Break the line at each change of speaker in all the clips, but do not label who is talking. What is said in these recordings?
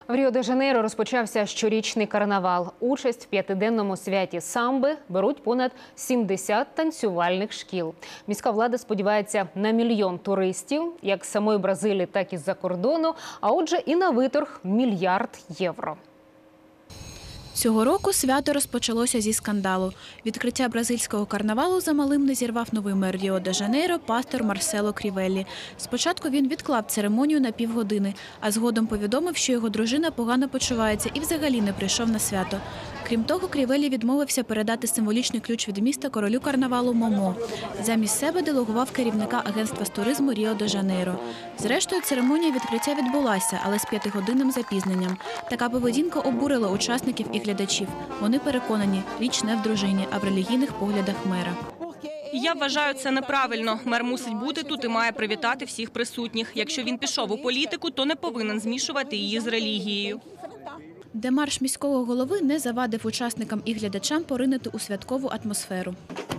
В Ріо-де-Жанейро розпочався щорічний карнавал. Участь в п'ятиденному святі самби беруть понад 70 танцювальних шкіл. Міська влада сподівається на мільйон туристів, як з самої Бразилії, так і з-за кордону, а отже і на виторг – мільярд євро.
Цього року свято розпочалося зі скандалу. Відкриття бразильського карнавалу замалим не зірвав новий мер Ріо-де-Жанейро пастор Марсело Крівеллі. Спочатку він відклав церемонію на півгодини, а згодом повідомив, що його дружина погано почувається і взагалі не прийшов на свято. Крім того, Крівеллі відмовився передати символічний ключ від міста королю карнавалу Момо. Замість себе делегував керівника агентства з туризму Ріо-де-Жанейро. Зрештою, церемонія відкриття відбулася, але з 5-годинним запізненням. Така поведінка обурила учасників і глядачів. Вони переконані, річ не в дружині, а в релігійних поглядах мера.
Я вважаю, це неправильно. Мер мусить бути тут і має привітати всіх присутніх. Якщо він пішов у політику, то не повинен змішувати її з релігією.
Демарш міського голови не завадив учасникам і глядачам поринути у святкову атмосферу.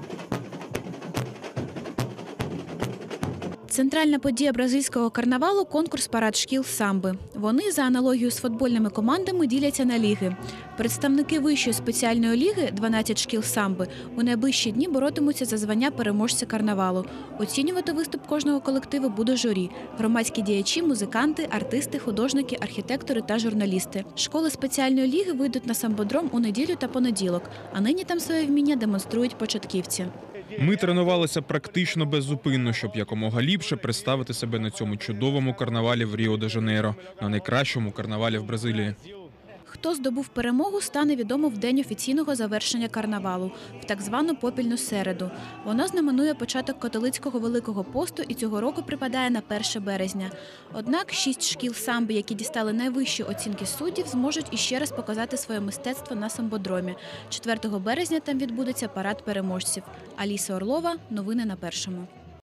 Центральна подія бразильського карнавалу – конкурс-парад шкіл самби. Вони, за аналогією з футбольними командами, діляться на ліги. Представники вищої спеціальної ліги, 12 шкіл самби, у найближчі дні боротимуться за звання переможця карнавалу. Оцінювати виступ кожного колективу буде журі – громадські діячі, музиканти, артисти, художники, архітектори та журналісти. Школи спеціальної ліги вийдуть на самбодром у неділю та понеділок, а нині там своє вміння демонструють початківці.
Ми тренувалися практично беззупинно, щоб якомога ліпше представити себе на цьому чудовому карнавалі в Ріо-де-Жанейро, на найкращому карнавалі в Бразилії.
Хто здобув перемогу, стане відомо в день офіційного завершення карнавалу, в так звану попільну середу. Воно знаменує початок католицького Великого посту і цього року припадає на 1 березня. Однак 6 шкіл самби, які дістали найвищі оцінки суддів, зможуть іще раз показати своє мистецтво на самбодромі. 4 березня там відбудеться парад переможців. Аліса Орлова, новини на Першому.